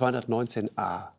219a.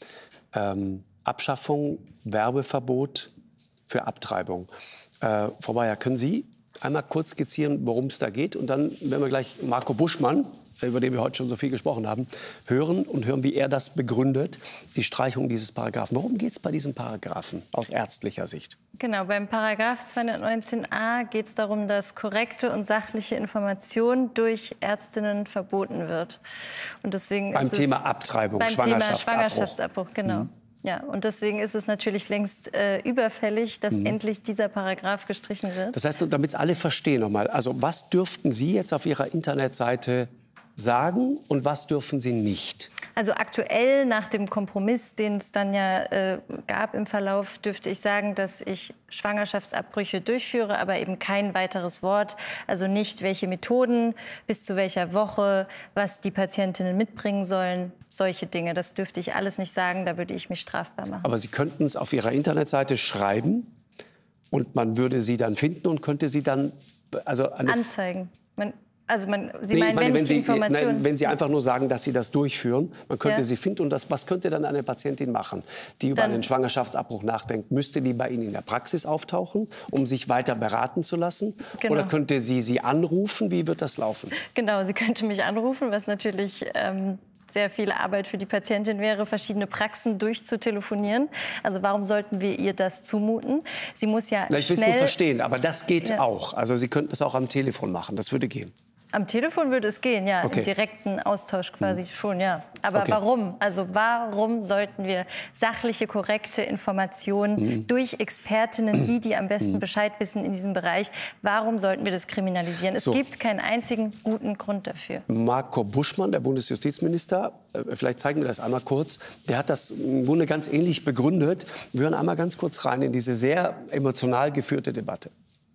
Abschaffung, Werbeverbot für Abtreibung. Frau Bayer, können Sie einmal kurz skizzieren, worum es da geht? Und dann werden wir gleich Marco Buschmann, über den wir heute schon so viel gesprochen haben, hören, wie er das begründet, die Streichung dieses Paragraphen. Worum geht es bei diesem Paragraphen aus ärztlicher Sicht? Genau, beim Paragraph 219a geht es darum, dass korrekte und sachliche Information durch Ärztinnen verboten wird. Und deswegen beim Thema Abtreibung, Schwangerschaftsabbruch, genau. Ja, und deswegen ist es natürlich längst überfällig, dass endlich dieser Paragraph gestrichen wird. Das heißt, damit es alle verstehen nochmal, also was dürften Sie jetzt auf Ihrer Internetseite sagen und was dürfen Sie nicht? Also aktuell nach dem Kompromiss, den es dann ja gab im Verlauf, dürfte ich sagen, dass ich Schwangerschaftsabbrüche durchführe, aber eben kein weiteres Wort. Also nicht, welche Methoden, bis zu welcher Woche, was die Patientinnen mitbringen sollen, solche Dinge. Das dürfte ich alles nicht sagen, da würde ich mich strafbar machen. Aber Sie könnten es auf Ihrer Internetseite schreiben und man würde Sie dann finden und könnte Sie dann anzeigen. Sie meinen, wenn Sie einfach nur sagen, dass Sie das durchführen, man könnte Sie finden. Und was könnte dann eine Patientin machen, die über einen Schwangerschaftsabbruch nachdenkt? Müsste die bei Ihnen in der Praxis auftauchen, um sich weiter beraten zu lassen? Genau. Oder könnte sie anrufen? Wie wird das laufen? Genau, sie könnte mich anrufen, was natürlich sehr viel Arbeit für die Patientin wäre, verschiedene Praxen durchzutelefonieren. Also warum sollten wir ihr das zumuten? Sie muss ja ich will es nur verstehen, aber das geht auch. Also Sie könnten es auch am Telefon machen, das würde gehen. Am Telefon würde es gehen, ja, im direkten Austausch quasi schon, ja. Aber warum? Also warum sollten wir sachliche, korrekte Informationen durch Expertinnen, die am besten Bescheid wissen in diesem Bereich, warum sollten wir das kriminalisieren? Es gibt keinen einzigen guten Grund dafür. Marco Buschmann, der Bundesjustizminister, vielleicht zeigen wir das einmal kurz, der hat das im Grunde ganz ähnlich begründet. Wir hören einmal ganz kurz rein in diese sehr emotional geführte Debatte.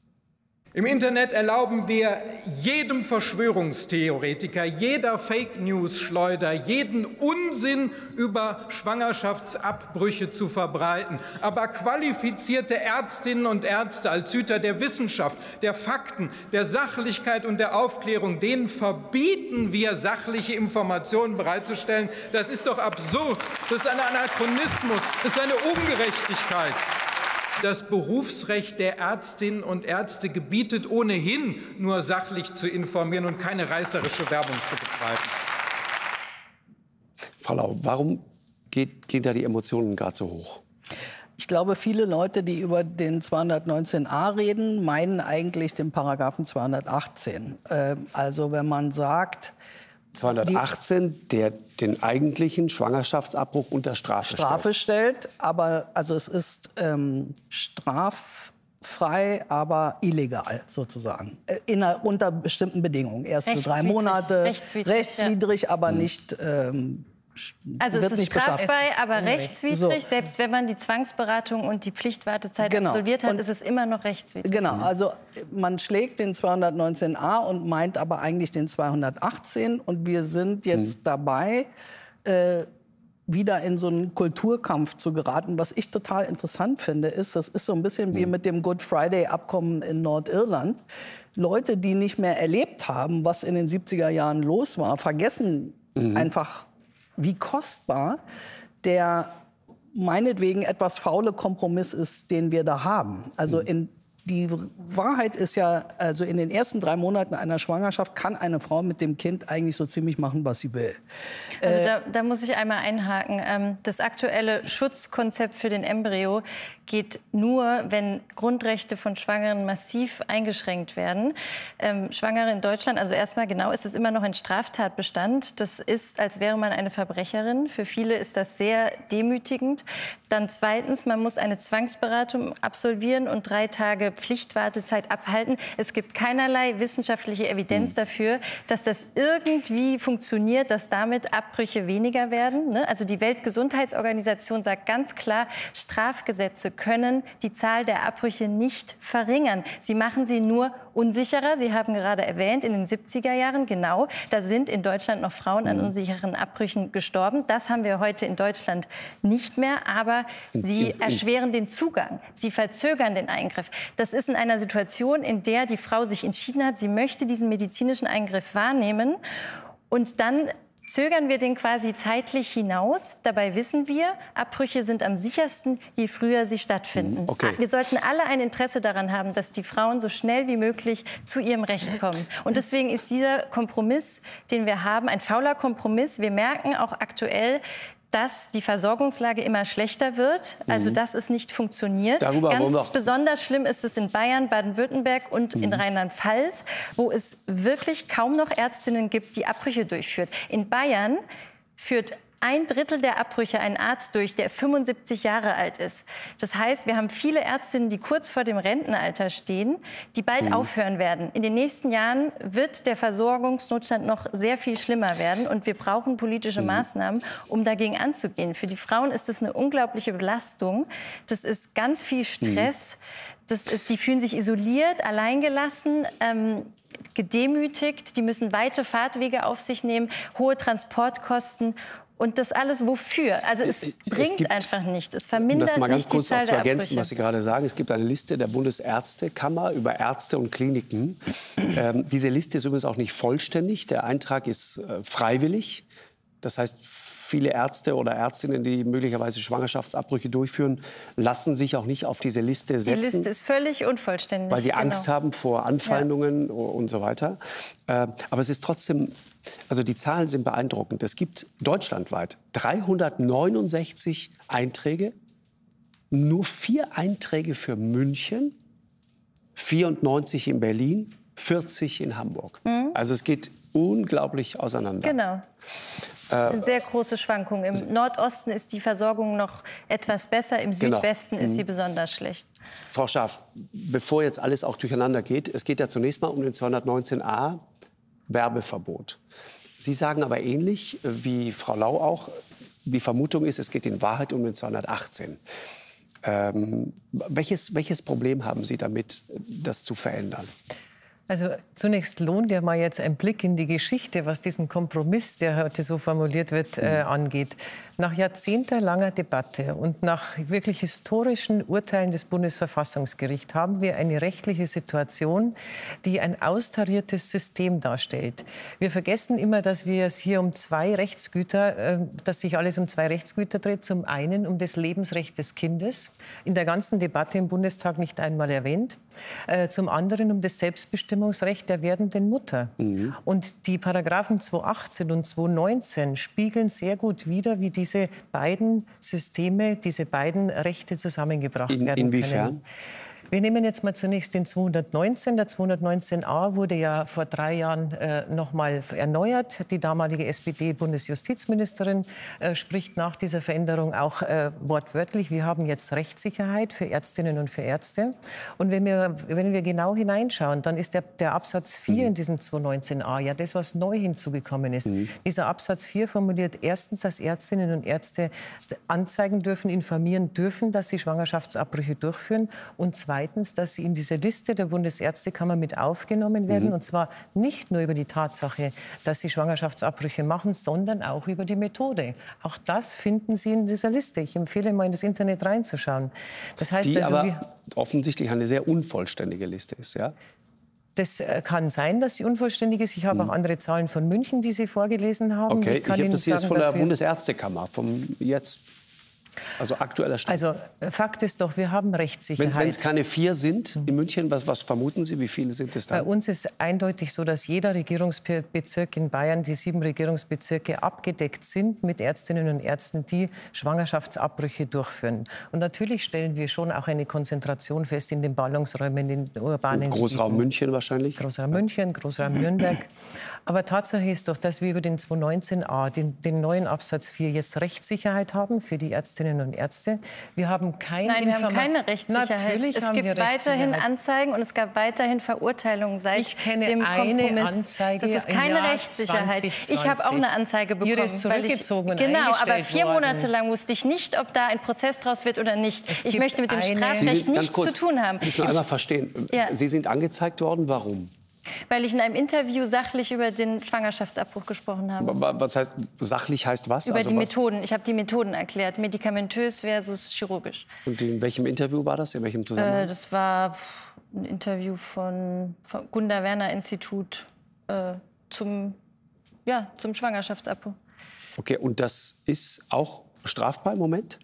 Im Internet erlauben wir jedem Verschwörungstheoretiker, jeder Fake-News-Schleuder, jeden Unsinn über Schwangerschaftsabbrüche zu verbreiten. Aber qualifizierte Ärztinnen und Ärzte als Hüter der Wissenschaft, der Fakten, der Sachlichkeit und der Aufklärung, denen verbieten wir, sachliche Informationen bereitzustellen. Das ist doch absurd. Das ist ein Anachronismus. Das ist eine Ungerechtigkeit. Das Berufsrecht der Ärztinnen und Ärzte gebietet ohnehin, nur sachlich zu informieren und keine reißerische Werbung zu betreiben. Frau Lau, warum gehen da die Emotionen gerade so hoch? Ich glaube, viele Leute, die über den 219a reden, meinen eigentlich den Paragraphen 218. Also wenn man sagt... 218, der den eigentlichen Schwangerschaftsabbruch unter Strafe stellt. Aber also es ist straffrei, aber illegal sozusagen. Unter bestimmten Bedingungen. Erste 3 Monate, rechtswidrig aber nicht... Also es ist straffrei, aber rechtswidrig. Selbst wenn man die Zwangsberatung und die Pflichtwartezeit absolviert hat, ist es immer noch rechtswidrig. Genau, also man schlägt den 219a und meint aber eigentlich den 218. Und wir sind jetzt dabei, wieder in so einen Kulturkampf zu geraten. Was ich total interessant finde, ist, das ist so ein bisschen wie mit dem Good Friday-Abkommen in Nordirland. Leute, die nicht mehr erlebt haben, was in den 70er Jahren los war, vergessen einfach, wie kostbar der meinetwegen etwas faule Kompromiss ist, den wir da haben. Also die Wahrheit ist ja, also in den ersten 3 Monaten einer Schwangerschaft kann eine Frau mit dem Kind eigentlich so ziemlich machen, was sie will. Also da muss ich einmal einhaken. Das aktuelle Schutzkonzept für den Embryo geht nur, wenn Grundrechte von Schwangeren massiv eingeschränkt werden. Schwangere in Deutschland, also erstmal genau, ist es immer noch ein Straftatbestand. Das ist, als wäre man eine Verbrecherin. Für viele ist das sehr demütigend. Dann zweitens, man muss eine Zwangsberatung absolvieren und 3 Tage Pflichtwartezeit abhalten. Es gibt keinerlei wissenschaftliche Evidenz dafür, dass das irgendwie funktioniert, dass damit Abbrüche weniger werden. Also die Weltgesundheitsorganisation sagt ganz klar, Strafgesetze können die Zahl der Abbrüche nicht verringern. Sie machen sie nur unsicherer. Sie haben gerade erwähnt, in den 70er Jahren, genau, da sind in Deutschland noch Frauen an unsicheren Abbrüchen gestorben. Das haben wir heute in Deutschland nicht mehr, aber sie erschweren den Zugang. Sie verzögern den Eingriff. Das ist in einer Situation, in der die Frau sich entschieden hat, sie möchte diesen medizinischen Eingriff wahrnehmen und dann zögern wir den quasi zeitlich hinaus. Dabei wissen wir, Abbrüche sind am sichersten, je früher sie stattfinden. Okay. Wir sollten alle ein Interesse daran haben, dass die Frauen so schnell wie möglich zu ihrem Recht kommen. Und deswegen ist dieser Kompromiss, den wir haben, ein fauler Kompromiss. Wir merken auch aktuell, dass die Versorgungslage immer schlechter wird, also dass es nicht funktioniert. Ganz besonders schlimm ist es in Bayern, Baden-Württemberg und in Rheinland-Pfalz, wo es wirklich kaum noch Ärztinnen gibt, die Abbrüche durchführen. In Bayern führt 1/3 der Abbrüche ein Arzt durch, der 75 Jahre alt ist. Das heißt, wir haben viele Ärztinnen, die kurz vor dem Rentenalter stehen, die bald aufhören werden. In den nächsten Jahren wird der Versorgungsnotstand noch sehr viel schlimmer werden. Und wir brauchen politische Maßnahmen, um dagegen anzugehen. Für die Frauen ist das eine unglaubliche Belastung. Das ist ganz viel Stress. Die fühlen sich isoliert, alleingelassen. Gedemütigt, die müssen weite Fahrtwege auf sich nehmen, hohe Transportkosten. Und das alles wofür? Also es bringt einfach nichts. Es vermindert das mal ganz nicht die kurz Zahl auch zu der ergänzen, Abbrüche. was Sie gerade sagen. Es gibt eine Liste der Bundesärztekammer über Ärzte und Kliniken. Diese Liste ist übrigens auch nicht vollständig. Der Eintrag ist freiwillig. Das heißt, viele Ärzte oder Ärztinnen, die möglicherweise Schwangerschaftsabbrüche durchführen, lassen sich auch nicht auf diese Liste setzen. Die Liste ist völlig unvollständig. Weil sie Angst haben vor Anfeindungen und so weiter. Aber es ist trotzdem, also die Zahlen sind beeindruckend. Es gibt deutschlandweit 369 Einträge, nur 4 Einträge für München, 94 in Berlin, 40 in Hamburg. Also es geht unglaublich auseinander. Genau. Das sind sehr große Schwankungen. Im Nordosten ist die Versorgung noch etwas besser, im Südwesten ist sie besonders schlecht. Frau Schaaf, bevor jetzt alles auch durcheinander geht, es geht ja zunächst mal um den 219a Werbeverbot. Sie sagen aber ähnlich wie Frau Lau auch, die Vermutung ist, es geht in Wahrheit um den 218. Welches Problem haben Sie damit, das zu verändern? Also zunächst lohnt ja mal jetzt ein Blick in die Geschichte, was diesen Kompromiss, der heute so formuliert wird, angeht. Nach jahrzehntelanger Debatte und nach wirklich historischen Urteilen des Bundesverfassungsgerichts haben wir eine rechtliche Situation, die ein austariertes System darstellt. Wir vergessen immer, dass wir es hier um 2 Rechtsgüter, dass sich alles um 2 Rechtsgüter dreht. Zum einen um das Lebensrecht des Kindes, in der ganzen Debatte im Bundestag nicht einmal erwähnt. Zum anderen um das Selbstbestimmungsrecht der werdenden Mutter. Und die Paragraphen 218 und 219 spiegeln sehr gut wider, wie diese beiden Systeme, diese beiden Rechte zusammengebracht werden können. Inwiefern? Wir nehmen jetzt mal zunächst den 219. Der 219a wurde ja vor 3 Jahren noch mal erneuert. Die damalige SPD-Bundesjustizministerin spricht nach dieser Veränderung auch wortwörtlich: Wir haben jetzt Rechtssicherheit für Ärztinnen und für Ärzte. Und wenn wir genau hineinschauen, dann ist der Absatz 4 in diesem 219a ja das, was neu hinzugekommen ist. Dieser Absatz 4 formuliert erstens, dass Ärztinnen und Ärzte anzeigen dürfen, informieren dürfen, dass sie Schwangerschaftsabbrüche durchführen, und zweitens, dass sie in diese Liste der Bundesärztekammer mit aufgenommen werden. Und zwar nicht nur über die Tatsache, dass sie Schwangerschaftsabbrüche machen, sondern auch über die Methode. Auch das finden Sie in dieser Liste. Ich empfehle mal in das Internet reinzuschauen. Das heißt die also, aber offensichtlich eine sehr unvollständige Liste ist, ja? das kann sein, dass sie unvollständig ist. Ich habe auch andere Zahlen von München, die Sie vorgelesen haben. Okay, ich habe das hier jetzt von der wir Bundesärztekammer, vom jetzt, also aktueller Stand. Also Fakt ist doch, wir haben Rechtssicherheit. Wenn es keine 4 sind in München, was vermuten Sie, wie viele sind es Bei dann? uns ist eindeutig so, dass jeder Regierungsbezirk in Bayern, die 7 Regierungsbezirke, abgedeckt sind mit Ärztinnen und Ärzten, die Schwangerschaftsabbrüche durchführen. Und natürlich stellen wir schon auch eine Konzentration fest in den Ballungsräumen, in den urbanen Großraum Gebieten. München wahrscheinlich? Großraum München, Großraum Nürnberg. Aber Tatsache ist doch, dass wir über den 219a, den neuen Absatz 4, jetzt Rechtssicherheit haben für die Ärztinnen und Ärzte. Wir haben keine Nein, wir haben keine Rechtssicherheit. Natürlich es haben gibt wir weiterhin Rechtssicherheit. Anzeigen und es gab weiterhin Verurteilungen seit Ich kenne dem Kompromiss. eine Anzeige Das ist im keine Jahr Rechtssicherheit. 2020. Ich habe auch eine Anzeige bekommen. Ihre ist zurückgezogen und genau, aber eingestellt 4 Monate worden. lang wusste ich nicht, ob da ein Prozess draus wird oder nicht. Ich gibt möchte mit dem eine- Strafrecht ganz nichts kurz, zu tun haben. Ich will einmal verstehen. Ja. Sie sind angezeigt worden, warum? Weil ich in einem Interview sachlich über den Schwangerschaftsabbruch gesprochen habe. Was heißt, sachlich heißt was? Über Also die was? Methoden. Ich habe die Methoden erklärt. Medikamentös versus chirurgisch. Und in welchem Interview war das? In welchem Zusammenhang? Das war ein Interview vom Gunda-Werner-Institut zum zum Schwangerschaftsabbruch. Okay, und das ist auch strafbar im Moment?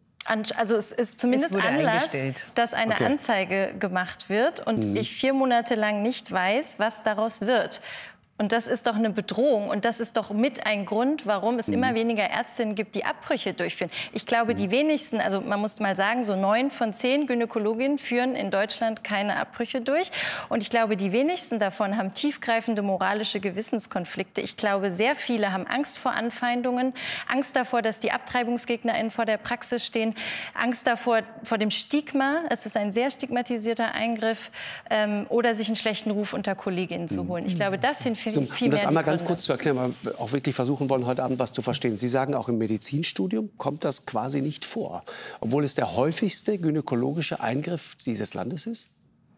Also es ist zumindest Anlass, dass eine Anzeige gemacht wird und ich 4 Monate lang nicht weiß, was daraus wird. Und das ist doch eine Bedrohung. Und das ist doch mit ein Grund, warum es immer weniger Ärztinnen gibt, die Abbrüche durchführen. Ich glaube, die wenigsten, also man muss mal sagen, so 9 von 10 Gynäkologinnen führen in Deutschland keine Abbrüche durch. Und ich glaube, die wenigsten davon haben tiefgreifende moralische Gewissenskonflikte. Ich glaube, sehr viele haben Angst vor Anfeindungen, Angst davor, dass die AbtreibungsgegnerInnen vor der Praxis stehen, Angst davor, vor dem Stigma. Es ist ein sehr stigmatisierter Eingriff. Oder sich einen schlechten Ruf unter Kolleginnen zu holen. Ich glaube, das sind um das einmal ganz kurz zu erklären, weil wir auch wirklich versuchen wollen, heute Abend was zu verstehen. Sie sagen, auch im Medizinstudium kommt das quasi nicht vor, obwohl es der häufigste gynäkologische Eingriff dieses Landes ist?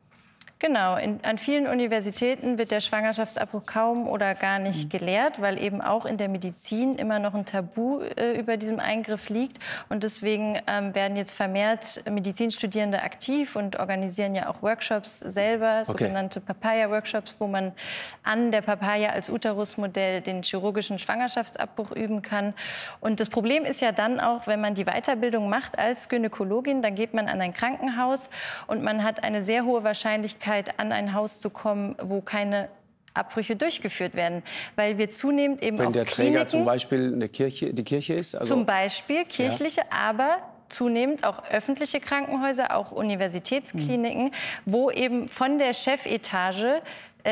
Genau, an vielen Universitäten wird der Schwangerschaftsabbruch kaum oder gar nicht gelehrt, weil eben auch in der Medizin immer noch ein Tabu über diesem Eingriff liegt. Und deswegen werden jetzt vermehrt Medizinstudierende aktiv und organisieren ja auch Workshops selber, sogenannte Papaya-Workshops, wo man an der Papaya als Uterusmodell den chirurgischen Schwangerschaftsabbruch üben kann. Und das Problem ist ja dann auch, wenn man die Weiterbildung macht als Gynäkologin, dann geht man an ein Krankenhaus und man hat eine sehr hohe Wahrscheinlichkeit, an ein Haus zu kommen, wo keine Abbrüche durchgeführt werden, weil wir zunehmend eben wenn auch der Träger zum Beispiel die Kirche ist? Also zum Beispiel kirchliche, aber zunehmend auch öffentliche Krankenhäuser, auch Universitätskliniken, wo eben von der Chefetage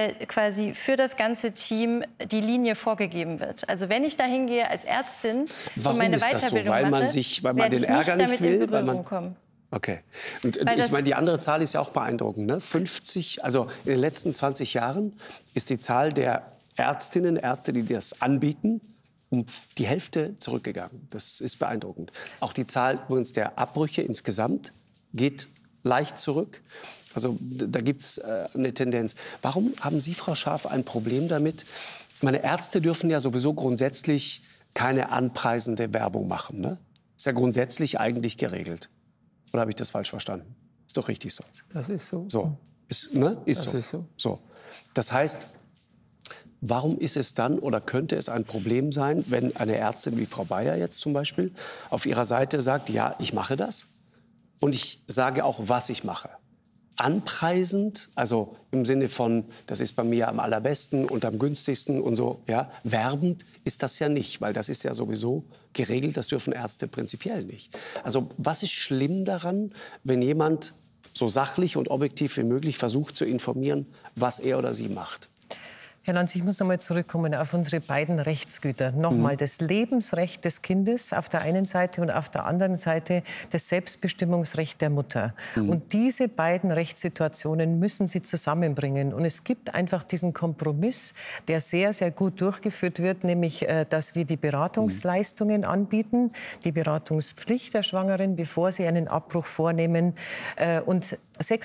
quasi für das ganze Team die Linie vorgegeben wird. Also wenn ich da hingehe als Ärztin und meine Weiterbildung mache, weil man den Ärger nicht will, in Berührung kommen. Okay. Und ich meine, die andere Zahl ist ja auch beeindruckend. Ne? 50, also in den letzten 20 Jahren ist die Zahl der Ärztinnen, Ärzte, die das anbieten, um die Hälfte zurückgegangen. Das ist beeindruckend. Auch die Zahl übrigens der Abbrüche insgesamt geht leicht zurück. Also da gibt es eine Tendenz. Warum haben Sie, Frau Scharf, ein Problem damit? Meine Ärzte dürfen ja sowieso grundsätzlich keine anpreisende Werbung machen. Ne? Ist ja grundsätzlich eigentlich geregelt. Oder habe ich das falsch verstanden? Ist doch richtig so. Das ist so. Ist so. So. Das heißt, warum ist es dann oder könnte es ein Problem sein, wenn eine Ärztin wie Frau Bayer jetzt zum Beispiel auf ihrer Seite sagt, ja, ich mache das und ich sage auch, was ich mache? Anpreisend, also im Sinne von, das ist bei mir am allerbesten und am günstigsten und so, ja, werbend ist das ja nicht, weil das ist ja sowieso geregelt, das dürfen Ärzte prinzipiell nicht. Also was ist schlimm daran, wenn jemand so sachlich und objektiv wie möglich versucht zu informieren, was er oder sie macht? Herr Lanz, ich muss noch mal zurückkommen auf unsere beiden Rechtsgüter. Nochmal das Lebensrecht des Kindes auf der einen Seite und auf der anderen Seite das Selbstbestimmungsrecht der Mutter. Und diese beiden Rechtssituationen müssen Sie zusammenbringen. Und es gibt einfach diesen Kompromiss, der sehr, sehr gut durchgeführt wird, nämlich, dass wir die Beratungsleistungen anbieten, die Beratungspflicht der Schwangeren, bevor sie einen Abbruch vornehmen. Und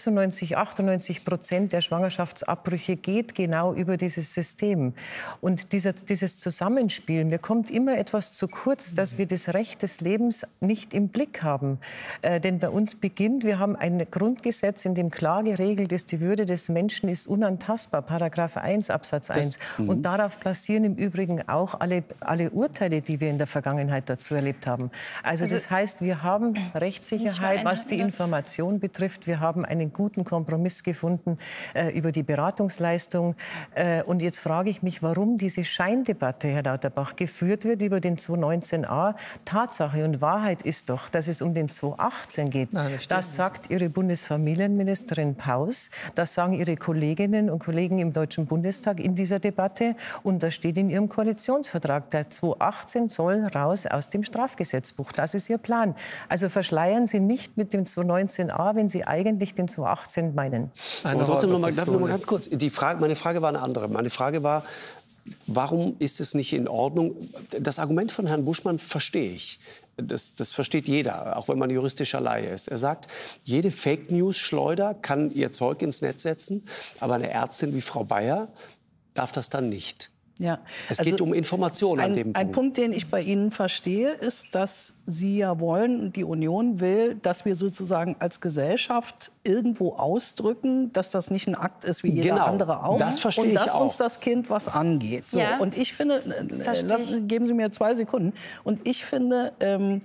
96-98% der Schwangerschaftsabbrüche geht genau über dieses System. Und dieses Zusammenspiel, mir kommt immer etwas zu kurz, dass wir das Recht des Lebens nicht im Blick haben. Denn bei uns beginnt, wir haben ein Grundgesetz, in dem klar geregelt ist, die Würde des Menschen ist unantastbar, Paragraph 1 Absatz 1. Und darauf basieren im Übrigen auch alle Urteile, die wir in der Vergangenheit dazu erlebt haben. Also das heißt, wir haben Rechtssicherheit, was die Information betrifft. Wir haben einen guten Kompromiss gefunden über die Beratungsleistung. Und jetzt frage ich mich, warum diese Scheindebatte, Herr Lauterbach, geführt wird über den 219a. Tatsache und Wahrheit ist doch, dass es um den 218 geht. Nein, das sagt Ihre Bundesfamilienministerin Paus. Das sagen Ihre Kolleginnen und Kollegen im Deutschen Bundestag in dieser Debatte. Und das steht in Ihrem Koalitionsvertrag. Der 218 soll raus aus dem Strafgesetzbuch. Das ist Ihr Plan. Also verschleiern Sie nicht mit dem 219a, wenn Sie eigentlich den 218 meinen. Aber trotzdem noch mal ganz kurz. Meine Frage war eine andere. Meine Frage war, warum ist es nicht in Ordnung? Das Argument von Herrn Buschmann verstehe ich. Das versteht jeder, auch wenn man juristischer Laie ist. Er sagt, jede Fake-News-Schleuder kann ihr Zeug ins Netz setzen, aber eine Ärztin wie Frau Bayer darf das dann nicht. Ja. Es geht um Informationen an dem Punkt. Ein Punkt, den ich bei Ihnen verstehe, ist, dass Sie ja wollen, die Union will, dass wir sozusagen als Gesellschaft irgendwo ausdrücken, dass das nicht ein Akt ist wie jeder andere auch. Das verstehe und dass ich auch. uns das Kind was angeht. So, Ja. und ich finde, geben Sie mir 2 Sekunden. Und ich finde,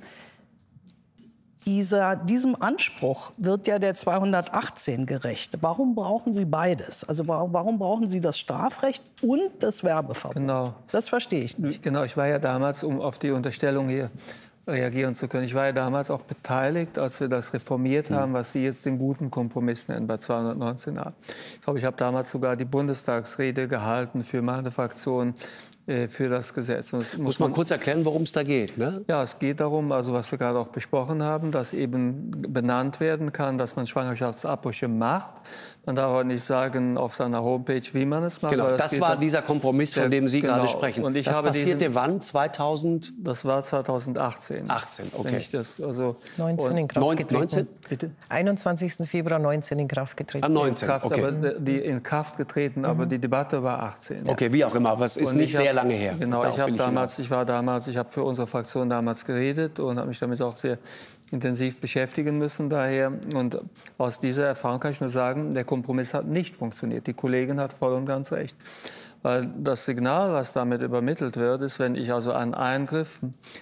diesem Anspruch wird ja der 218 gerecht. Warum brauchen Sie beides? Also warum brauchen Sie das Strafrecht und das Werbeverbot? Genau. Das verstehe ich nicht. Genau, ich war ja damals, um auf die Unterstellung hier reagieren zu können, ich war ja damals auch beteiligt, als wir das reformiert haben, was Sie jetzt den guten Kompromiss nennen bei 219a. Ich glaube, ich habe damals sogar die Bundestagsrede gehalten für meine Fraktion, für das Gesetz. Und muss man kurz erklären, worum es da geht, ne? Ja, es geht darum, also was wir gerade auch besprochen haben, dass eben benannt werden kann, dass man Schwangerschaftsabbrüche macht. Man darf aber nicht sagen auf seiner Homepage, wie man es macht. Genau, das war dieser Kompromiss, von dem Sie gerade sprechen. Und das passierte wann? 2000? Das war 2018. 18, okay. Wenn ich das, also 19 in Kraft getreten. 19? Bitte? 21. Februar 19 in Kraft getreten. Am 19, okay. Aber in Kraft getreten, aber die Debatte war 18. Okay, wie auch immer, aber es ist nicht sehr lange her. Genau, Darauf will ich habe für unsere Fraktion damals geredet und habe mich damit auch sehr intensiv beschäftigen müssen daher. Und aus dieser Erfahrung kann ich nur sagen, der Kompromiss hat nicht funktioniert. Die Kollegin hat voll und ganz recht. Weil das Signal, was damit übermittelt wird, ist, wenn ich also einen Eingriff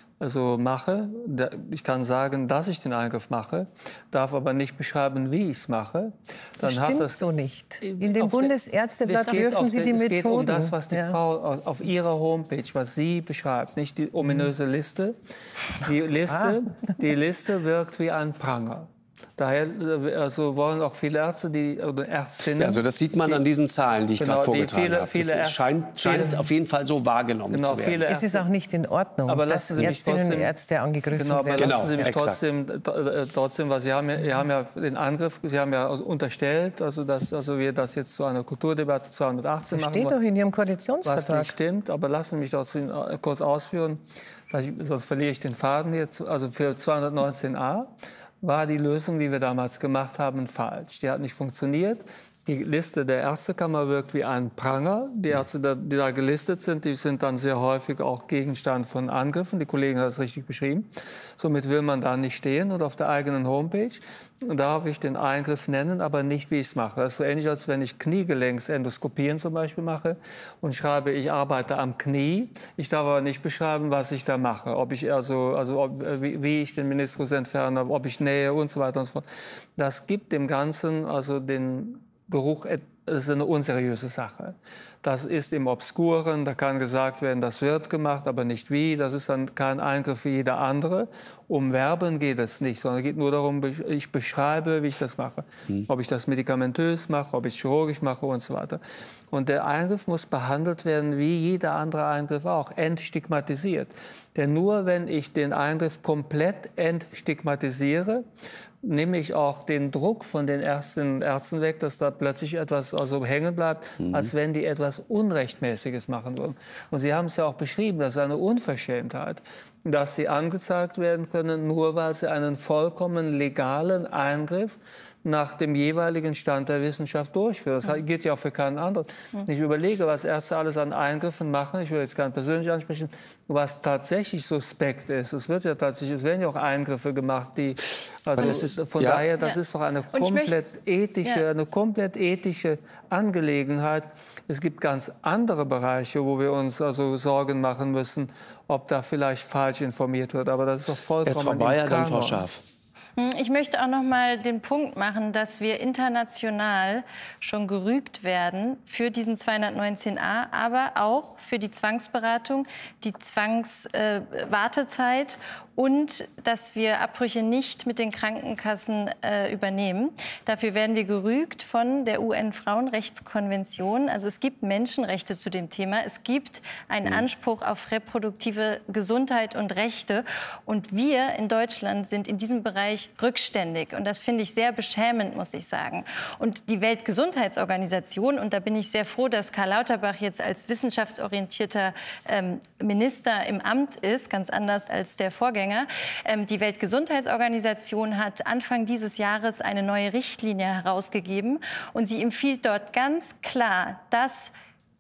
mache, ich kann sagen, dass ich den Eingriff mache, darf aber nicht beschreiben, wie ich es mache. Dann Das hat stimmt das so nicht. In dem Bundesärzteblatt dürfen Sie die Es geht um Methoden. das, was die Frau auf ihrer Homepage, was sie beschreibt, nicht die ominöse Liste. Die Liste wirkt wie ein Pranger. Daher wollen auch viele Ärzte oder Ärztinnen... Ja, also das sieht man an diesen Zahlen, die ich gerade vorgetragen habe. Viele scheint auf jeden Fall so wahrgenommen zu werden. Es ist auch nicht in Ordnung, aber dass Ärztinnen und Ärzte angegriffen werden. Genau, lassen Sie mich trotzdem, weil Sie haben ja den Angriff, Sie haben ja unterstellt, dass wir das jetzt zu einer Kulturdebatte 218 machen. Steht doch in Ihrem Koalitionsvertrag. Was nicht stimmt, aber lassen Sie mich trotzdem kurz ausführen, sonst verliere ich den Faden hier. Also für 219a war die Lösung, die wir damals gemacht haben, falsch. Die hat nicht funktioniert. Die Liste der Ärztekammer wirkt wie ein Pranger. Die Ärzte, die da gelistet sind, die sind dann sehr häufig auch Gegenstand von Angriffen. Die Kollegin hat es richtig beschrieben. Somit will man da nicht stehen. Und auf der eigenen Homepage darf ich den Eingriff nennen, aber nicht, wie ich es mache. Das ist so ähnlich, als wenn ich Kniegelenkendoskopien zum Beispiel mache und schreibe, ich arbeite am Knie. Ich darf aber nicht beschreiben, was ich da mache. Wie ich den Meniskus entferne, ob ich nähe und so weiter und so fort. Das gibt dem Ganzen den Geruch, das ist eine unseriöse Sache. Das ist im Obskuren, da kann gesagt werden, das wird gemacht, aber nicht wie. Das ist dann kein Eingriff wie jeder andere. Um Werben geht es nicht, sondern es geht nur darum, ich beschreibe, wie ich das mache. Ob ich das medikamentös mache, ob ich es chirurgisch mache und so weiter. Und der Eingriff muss behandelt werden wie jeder andere Eingriff auch, entstigmatisiert. Denn nur wenn ich den Eingriff komplett entstigmatisiere, nehme ich auch den Druck von den Ärzten weg, dass da plötzlich etwas hängen bleibt, als wenn die etwas Unrechtmäßiges machen würden. Und Sie haben es ja auch beschrieben, das ist eine Unverschämtheit, dass sie angezeigt werden können, nur weil sie einen vollkommen legalen Eingriff nach dem jeweiligen Stand der Wissenschaft durchführen. Das geht ja auch für keinen anderen. Ich überlege, was Ärzte alles an Eingriffen machen, ich will jetzt gar nicht persönlich ansprechen, was tatsächlich suspekt ist. Es werden ja auch Eingriffe gemacht, die, das ist doch eine komplett ethische Angelegenheit. Es gibt ganz andere Bereiche, wo wir uns Sorgen machen müssen, ob da vielleicht falsch informiert wird. Aber das ist doch vollkommen Erst Frau Bayer, dann Frau Schaaf. Ich möchte auch noch mal den Punkt machen, dass wir international schon gerügt werden für diesen 219a, aber auch für die Zwangsberatung, die Zwangswartezeit und dass wir Abbrüche nicht mit den Krankenkassen übernehmen. Dafür werden wir gerügt von der UN-Frauenrechtskonvention. Also es gibt Menschenrechte zu dem Thema. Es gibt einen Anspruch auf reproduktive Gesundheit und Rechte. Und wir in Deutschland sind in diesem Bereich rückständig. Und das finde ich sehr beschämend, muss ich sagen. Und die Weltgesundheitsorganisation, und da bin ich sehr froh, dass Karl Lauterbach jetzt als wissenschaftsorientierter Minister im Amt ist, ganz anders als der Vorgänger. Die Weltgesundheitsorganisation hat Anfang dieses Jahres eine neue Richtlinie herausgegeben und sie empfiehlt dort ganz klar, dass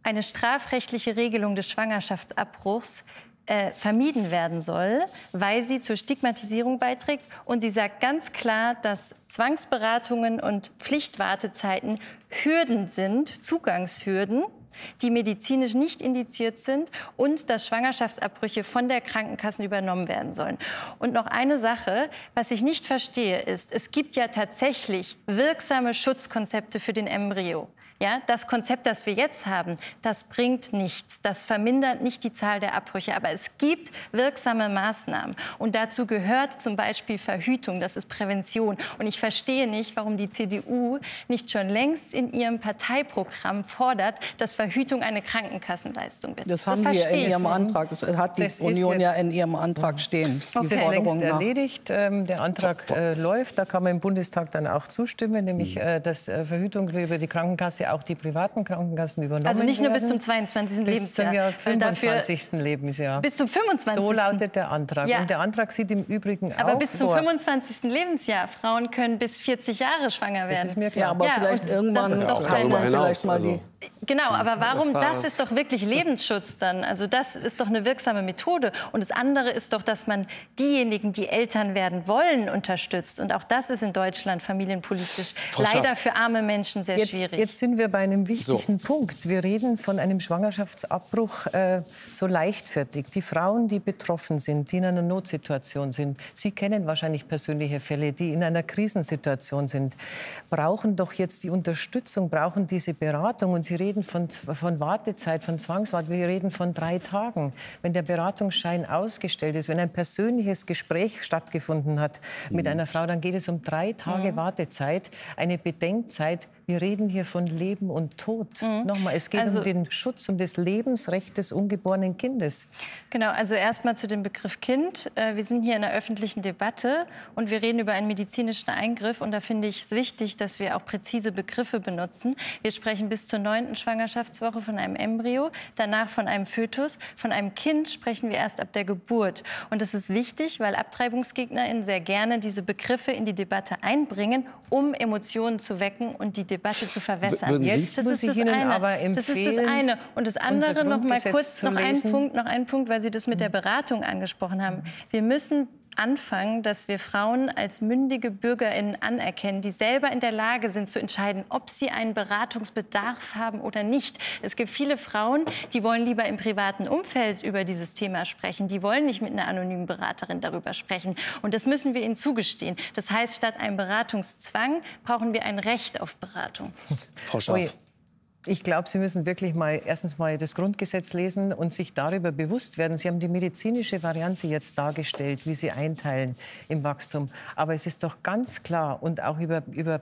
eine strafrechtliche Regelung des Schwangerschaftsabbruchs vermieden werden soll, weil sie zur Stigmatisierung beiträgt. Und sie sagt ganz klar, dass Zwangsberatungen und Pflichtwartezeiten Hürden sind, Zugangshürden, die medizinisch nicht indiziert sind und dass Schwangerschaftsabbrüche von der Krankenkasse übernommen werden sollen. Und noch eine Sache, was ich nicht verstehe, ist, es gibt ja tatsächlich wirksame Schutzkonzepte für den Embryo. Ja, das Konzept, das wir jetzt haben, das bringt nichts. Das vermindert nicht die Zahl der Abbrüche. Aber es gibt wirksame Maßnahmen. Und dazu gehört zum Beispiel Verhütung. Das ist Prävention. Und ich verstehe nicht, warum die CDU nicht schon längst in ihrem Parteiprogramm fordert, dass Verhütung eine Krankenkassenleistung wird. Das haben Sie ja in Ihrem Antrag. Das hat die Union ja in ihrem Antrag stehen. Das ist längst erledigt. Der Antrag läuft. Da kann man im Bundestag dann auch zustimmen, nämlich dass Verhütung über die Krankenkasse auch die privaten Krankenkassen übernommen werden. Also nicht nur bis zum 22. Lebensjahr. Bis zum 25. Lebensjahr. Bis zum 25. So lautet der Antrag. Ja. Und der Antrag sieht im Übrigen auch aber bis zum 25. Lebensjahr. Frauen können bis 40 Jahre schwanger werden. Das ist mir klar. Ja, aber vielleicht irgendwann vielleicht mal die... Genau, aber warum? Das ist doch wirklich Lebensschutz dann. Also das ist doch eine wirksame Methode. Und das andere ist doch, dass man diejenigen, die Eltern werden wollen, unterstützt. Und auch das ist in Deutschland familienpolitisch leider für arme Menschen sehr schwierig. Jetzt sind wir bei einem wichtigen Punkt. Wir reden von einem Schwangerschaftsabbruch so leichtfertig. Die Frauen, die betroffen sind, die in einer Notsituation sind, Sie kennen wahrscheinlich persönliche Fälle, die in einer Krisensituation sind, brauchen doch jetzt die Unterstützung, brauchen diese Beratung. Und Sie reden von Wartezeit, von Zwangswart. Wir reden von 3 Tagen. Wenn der Beratungsschein ausgestellt ist, wenn ein persönliches Gespräch stattgefunden hat mit einer Frau, dann geht es um 3 Tage Wartezeit, eine Bedenkzeit. Wir reden hier von Leben und Tod. Nochmal, es geht um den Schutz, um das Lebensrecht des ungeborenen Kindes. Genau, also erstmal zu dem Begriff Kind. Wir sind hier in einer öffentlichen Debatte und wir reden über einen medizinischen Eingriff. Und da finde ich es wichtig, dass wir auch präzise Begriffe benutzen. Wir sprechen bis zur 9. Schwangerschaftswoche von einem Embryo, danach von einem Fötus. Von einem Kind sprechen wir erst ab der Geburt. Und das ist wichtig, weil AbtreibungsgegnerInnen sehr gerne diese Begriffe in die Debatte einbringen, um Emotionen zu wecken und die Debatte zu verwässern. Jetzt muss ich Ihnen aber empfehlen, das ist das eine. Und das andere noch mal kurz, noch ein Punkt, weil Sie das mit der Beratung angesprochen haben. Wir müssen anfangen, dass wir Frauen als mündige BürgerInnen anerkennen, die selber in der Lage sind zu entscheiden, ob sie einen Beratungsbedarf haben oder nicht. Es gibt viele Frauen, die wollen lieber im privaten Umfeld über dieses Thema sprechen. Die wollen nicht mit einer anonymen Beraterin darüber sprechen. Und das müssen wir ihnen zugestehen. Das heißt, statt einem Beratungszwang brauchen wir ein Recht auf Beratung. Frau Schaaf. Ich glaube, Sie müssen wirklich erstens mal das Grundgesetz lesen und sich darüber bewusst werden. Sie haben die medizinische Variante jetzt dargestellt, wie Sie einteilen im Wachstum. Aber es ist doch ganz klar und auch über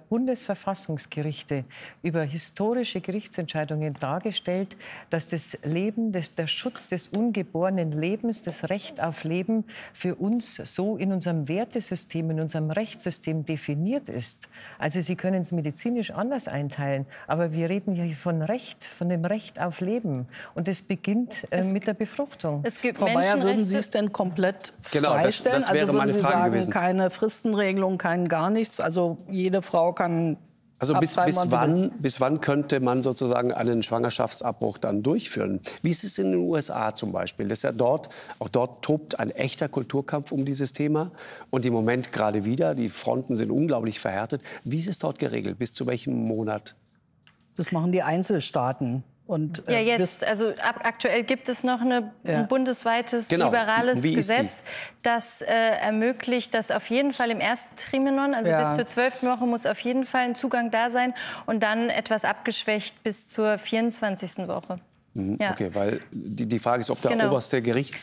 Bundesverfassungsgerichte, über historische Gerichtsentscheidungen dargestellt, dass das Leben, der Schutz des ungeborenen Lebens, das Recht auf Leben für uns so in unserem Wertesystem, in unserem Rechtssystem definiert ist. Also Sie können es medizinisch anders einteilen, aber wir reden hier von Recht, von dem Recht auf Leben. Und es beginnt mit der Befruchtung. Es gibt Frau Bayer, würden Sie es denn komplett freistellen? Das wäre also würden meine Sie Frage sagen, gewesen. Keine Fristenregelung, kein gar nichts? Also jede Frau kann... Also bis wann könnte man sozusagen einen Schwangerschaftsabbruch dann durchführen? Wie ist es in den USA zum Beispiel? Das ist ja auch dort tobt ein echter Kulturkampf um dieses Thema. Und im Moment gerade wieder, die Fronten sind unglaublich verhärtet. Wie ist es dort geregelt? Bis zu welchem Monat? Das machen die Einzelstaaten. Und, ja, jetzt. Also aktuell gibt es noch ein bundesweites liberales Gesetz, das ermöglicht, dass auf jeden Fall im ersten Trimenon, also bis zur 12. Woche, muss auf jeden Fall ein Zugang da sein und dann etwas abgeschwächt bis zur 24. Woche. Ja. Okay, weil die Frage ist, ob das oberste Gericht,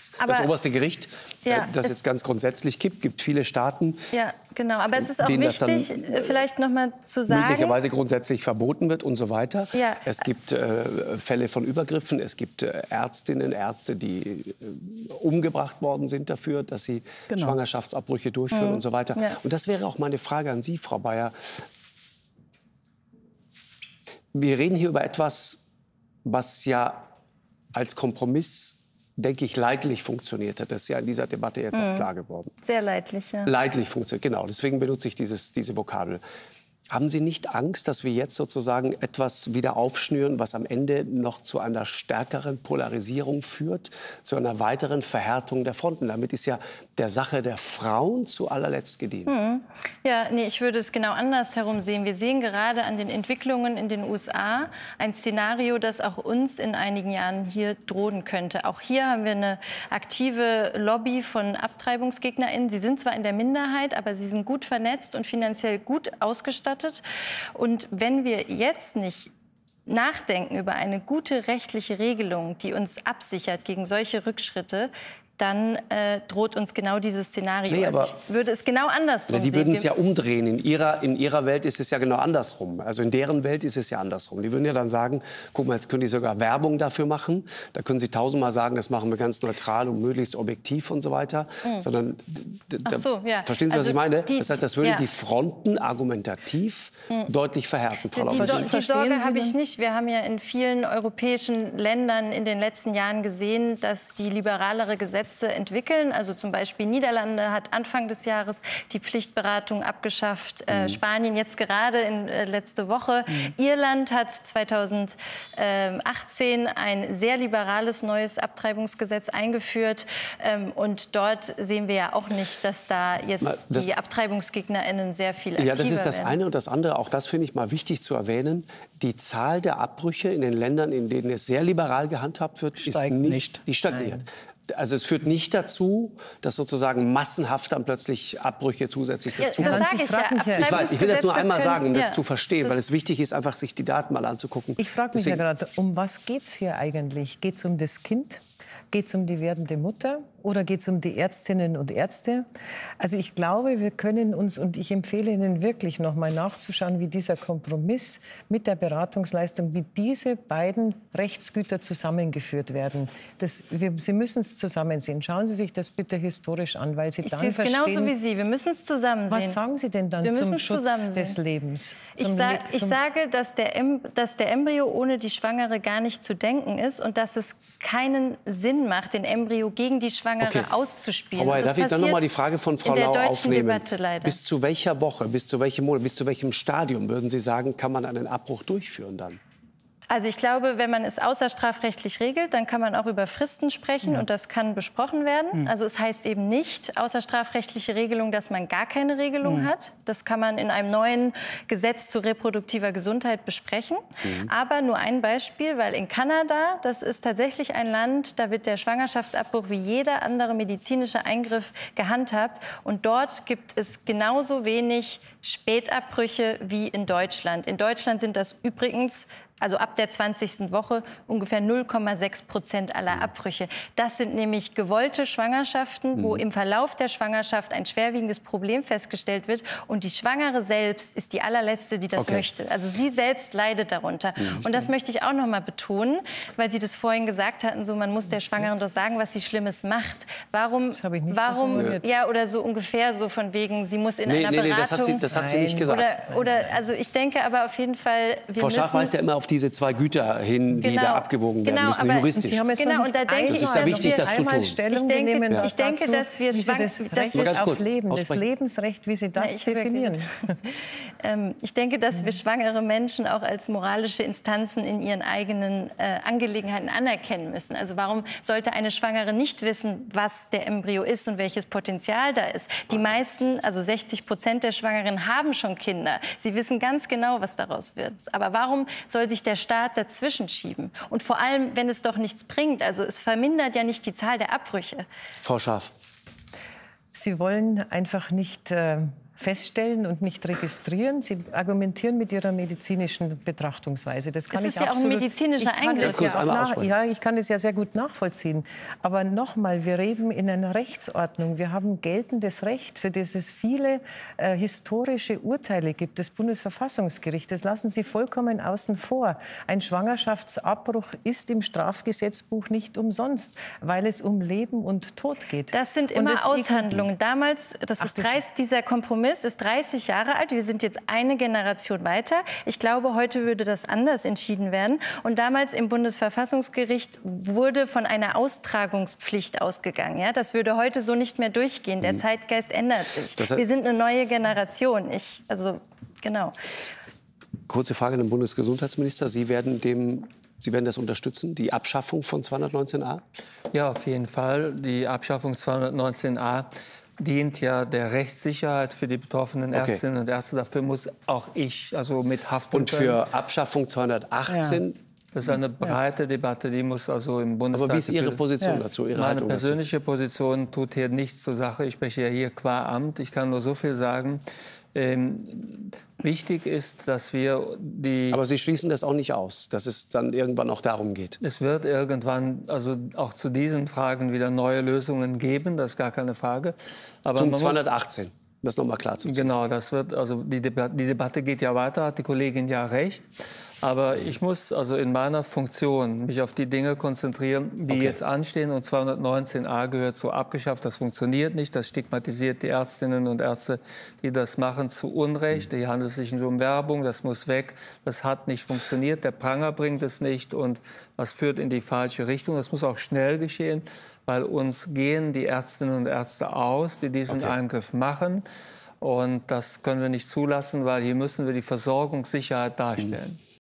das jetzt ganz grundsätzlich gibt viele Staaten. Ja, genau. Aber es ist auch wichtig, vielleicht noch mal zu sagen, möglicherweise grundsätzlich verboten wird und so weiter. Ja. Es gibt Fälle von Übergriffen. Es gibt Ärztinnen, Ärzte, die umgebracht worden sind dafür, dass sie Schwangerschaftsabbrüche durchführen und so weiter. Ja. Und das wäre auch meine Frage an Sie, Frau Bayer. Wir reden hier über etwas, was ja als Kompromiss, denke ich, leidlich funktionierte. Das ist ja in dieser Debatte jetzt auch klar geworden. Sehr leidlich, ja. Leidlich funktioniert, genau. Deswegen benutze ich diese Vokabel. Haben Sie nicht Angst, dass wir jetzt sozusagen etwas wieder aufschnüren, was am Ende noch zu einer stärkeren Polarisierung führt, zu einer weiteren Verhärtung der Fronten? Damit ist ja der Sache der Frauen zu allerletzt gedient. Ja, nee, ich würde es genau andersherum sehen. Wir sehen gerade an den Entwicklungen in den USA ein Szenario, das auch uns in einigen Jahren hier drohen könnte. Auch hier haben wir eine aktive Lobby von AbtreibungsgegnerInnen. Sie sind zwar in der Minderheit, aber sie sind gut vernetzt und finanziell gut ausgestattet. Und wenn wir jetzt nicht nachdenken über eine gute rechtliche Regelung, die uns absichert gegen solche Rückschritte, dann droht uns genau dieses Szenario. Nee, aber ich würde es genau andersrum die sehen. würden es ja umdrehen. In ihrer Welt ist es ja genau andersrum. Also in deren Welt ist es ja andersrum. Die würden ja dann sagen, guck mal, jetzt können die sogar Werbung dafür machen. Da können sie tausendmal sagen, das machen wir ganz neutral und möglichst objektiv und so weiter. Sondern, verstehen Sie, was ich meine? Das heißt, das würde die Fronten argumentativ deutlich verhärten. Frau Die Sorge habe ich nicht. Wir haben ja in vielen europäischen Ländern in den letzten Jahren gesehen, dass die liberalere Gesetze entwickeln. Also zum Beispiel Niederlande hat Anfang des Jahres die Pflichtberatung abgeschafft. Spanien jetzt gerade letzte Woche. Irland hat 2018 ein sehr liberales neues Abtreibungsgesetz eingeführt. Und dort sehen wir ja auch nicht, dass da jetzt die AbtreibungsgegnerInnen sehr viel aktiver werden. Ja, das ist das eine. Und das andere, auch das finde ich mal wichtig zu erwähnen, die Zahl der Abbrüche in den Ländern, in denen es sehr liberal gehandhabt wird, die stagniert. Also es führt nicht dazu, dass sozusagen massenhaft dann plötzlich Abbrüche zusätzlich dazu kommen. Ich weiß, ich will das nur einmal sagen, um das zu verstehen, weil es wichtig ist, einfach sich die Daten mal anzugucken. Ich frage mich ja gerade, um was geht es hier eigentlich? Geht es um das Kind? Geht es um die werdende Mutter? Oder geht es um die Ärztinnen und Ärzte? Also ich glaube, wir können uns, und ich empfehle Ihnen wirklich noch mal nachzuschauen, wie dieser Kompromiss mit der Beratungsleistung, wie diese beiden Rechtsgüter zusammengeführt werden. Sie müssen es zusammen sehen. Schauen Sie sich das bitte historisch an, weil Sie dann verstehen... Ich sehe es genauso wie Sie. Wir müssen es zusammen sehen. Was sagen Sie denn dann zum Schutz des Lebens? Ich sage, dass der Embryo ohne die Schwangere gar nicht zu denken ist und dass es keinen Sinn macht, den Embryo gegen die Schwangere auszuspielen. Frau Bayer, darf ich dann noch mal die Frage von Frau Lau aufnehmen? Debatte, leider. Bis zu welcher Woche, bis zu welchem Monat, bis zu welchem Stadium, würden Sie sagen, kann man einen Abbruch durchführen dann? Also ich glaube, wenn man es außerstrafrechtlich regelt, dann kann man auch über Fristen sprechen und das kann besprochen werden. Also es heißt eben nicht außerstrafrechtliche Regelung, dass man gar keine Regelung hat. Das kann man in einem neuen Gesetz zu reproduktiver Gesundheit besprechen. Aber nur ein Beispiel, weil in Kanada, das ist tatsächlich ein Land, da wird der Schwangerschaftsabbruch wie jeder andere medizinische Eingriff gehandhabt. Und dort gibt es genauso wenig Spätabbrüche wie in Deutschland. In Deutschland sind das übrigens, also ab der 20. Woche, ungefähr 0,6% aller Abbrüche. Das sind nämlich gewollte Schwangerschaften, wo im Verlauf der Schwangerschaft ein schwerwiegendes Problem festgestellt wird. Und die Schwangere selbst ist die allerletzte, die das möchte. Also sie selbst leidet darunter. Und das möchte ich auch noch mal betonen, weil Sie das vorhin gesagt hatten, so man muss der Schwangeren doch sagen, was sie Schlimmes macht. Warum? Das habe ich nicht so formuliert. Ja, oder so ungefähr so von wegen, sie muss in einer Beratung... Das hat sie nicht gesagt. Also ich denke aber auf jeden Fall... Frau Schaaf weist ja immer auf diese zwei Güter hin, die da abgewogen werden müssen, juristisch. Und da denke das ist ja wichtig, das zu tun. Ich denke, dass wir das Lebensrecht, wie Sie das definieren. Ich denke, dass wir schwangere Menschen auch als moralische Instanzen in ihren eigenen Angelegenheiten anerkennen müssen. Also warum sollte eine Schwangere nicht wissen, was der Embryo ist und welches Potenzial da ist? Die meisten, also 60% der Schwangeren haben schon Kinder. Sie wissen ganz genau, was daraus wird. Aber warum soll sich der Staat dazwischen schieben? Und vor allem, wenn es doch nichts bringt. Also es vermindert ja nicht die Zahl der Abbrüche. Frau Schaaf. Sie wollen einfach nicht feststellen und nicht registrieren. Sie argumentieren mit Ihrer medizinischen Betrachtungsweise. Das kann es ist ja auch ein medizinischer Eingriff. Ich kann es ja sehr gut nachvollziehen. Aber nochmal, wir leben in einer Rechtsordnung. Wir haben geltendes Recht, für das es viele historische Urteile gibt. Das Bundesverfassungsgericht, das lassen Sie vollkommen außen vor. Ein Schwangerschaftsabbruch ist im Strafgesetzbuch nicht umsonst, weil es um Leben und Tod geht. Das sind immer Aushandlungen. Damals, dieser Kompromiss ist 30 Jahre alt. Wir sind jetzt eine Generation weiter. Ich glaube, heute würde das anders entschieden werden. Und damals im Bundesverfassungsgericht wurde von einer Austragungspflicht ausgegangen. Ja, das würde heute so nicht mehr durchgehen. Der Zeitgeist ändert sich. Wir sind eine neue Generation. Genau. Kurze Frage an den Bundesgesundheitsminister. Sie werden das unterstützen, die Abschaffung von 219a? Ja, auf jeden Fall. Die Abschaffung 219a dient ja der Rechtssicherheit für die betroffenen Ärztinnen und Ärzte. Dafür muss auch ich, also mit haften Und können. für Abschaffung 218? Das ist eine breite Debatte, die muss also im Bundestag... Aber wie ist Ihre Position dazu, Ihre Meine Haltung dazu? persönliche Position tut hier nichts zur Sache. Ich spreche ja hier qua Amt. Ich kann nur so viel sagen. Wichtig ist, dass wir die... Aber Sie schließen das auch nicht aus, dass es dann irgendwann auch darum geht? Es wird irgendwann also auch zu diesen Fragen wieder neue Lösungen geben, das ist gar keine Frage. Aber Zum 218, das nochmal klar zu ziehen. Genau, das wird, also die Debatte geht ja weiter, hat die Kollegin ja recht. Aber ich muss also in meiner Funktion mich auf die Dinge konzentrieren, die jetzt anstehen. Und 219a gehört so abgeschafft. Das funktioniert nicht. Das stigmatisiert die Ärztinnen und Ärzte, die das machen, zu Unrecht. Hier handelt es sich nur um Werbung. Das muss weg. Das hat nicht funktioniert. Der Pranger bringt es nicht. Und das führt in die falsche Richtung. Das muss auch schnell geschehen, weil uns gehen die Ärztinnen und Ärzte aus, die diesen Eingriff machen. Und das können wir nicht zulassen, weil hier müssen wir die Versorgungssicherheit darstellen.